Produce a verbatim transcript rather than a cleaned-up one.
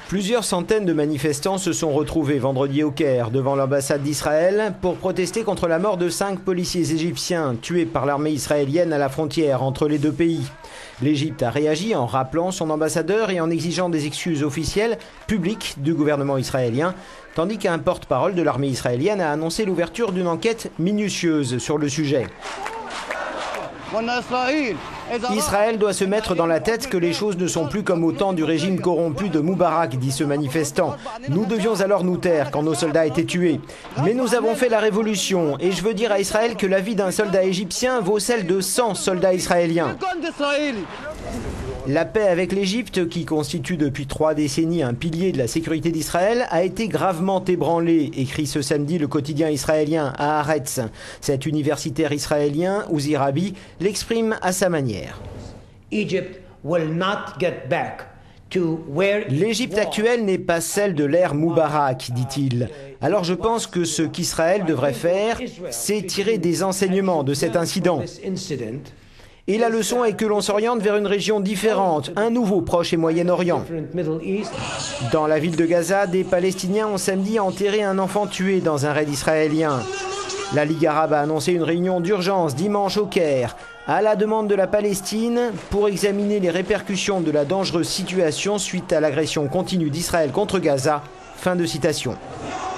Plusieurs centaines de manifestants se sont retrouvés vendredi au Caire devant l'ambassade d'Israël pour protester contre la mort de cinq policiers égyptiens tués par l'armée israélienne à la frontière entre les deux pays. L'Égypte a réagi en rappelant son ambassadeur et en exigeant des excuses officielles publiques du gouvernement israélien, tandis qu'un porte-parole de l'armée israélienne a annoncé l'ouverture d'une enquête minutieuse sur le sujet. Israël doit se mettre dans la tête que les choses ne sont plus comme au temps du régime corrompu de Moubarak, dit ce manifestant. Nous devions alors nous taire quand nos soldats étaient tués. Mais nous avons fait la révolution et je veux dire à Israël que la vie d'un soldat égyptien vaut celle de cent soldats israéliens. La paix avec l'Égypte, qui constitue depuis trois décennies un pilier de la sécurité d'Israël, a été gravement ébranlée, écrit ce samedi le quotidien israélien Haaretz. Cet universitaire israélien, Uzi Rabi, l'exprime à sa manière. L'Égypte actuelle n'est pas celle de l'ère Moubarak, dit-il. Alors je pense que ce qu'Israël devrait faire, c'est tirer des enseignements de cet incident. Et la leçon est que l'on s'oriente vers une région différente, un nouveau Proche et Moyen-Orient. Dans la ville de Gaza, des Palestiniens ont samedi enterré un enfant tué dans un raid israélien. La Ligue arabe a annoncé une réunion d'urgence dimanche au Caire, à la demande de la Palestine, pour examiner les répercussions de la dangereuse situation suite à l'agression continue d'Israël contre Gaza. Fin de citation.